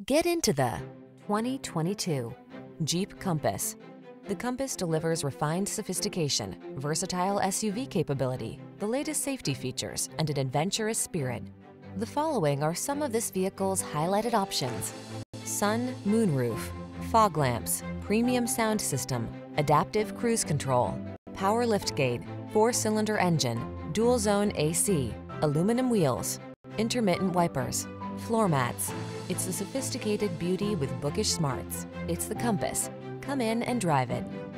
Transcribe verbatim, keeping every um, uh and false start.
Get into the twenty twenty-two Jeep Compass. The Compass delivers refined sophistication, versatile S U V capability, the latest safety features, and an adventurous spirit. The following are some of this vehicle's highlighted options: sun, moonroof, fog lamps, premium sound system, adaptive cruise control, power liftgate, four-cylinder engine, dual zone A C, aluminum wheels, intermittent wipers, floor mats. It's the sophisticated beauty with bookish smarts. It's the Compass. Come in and drive it.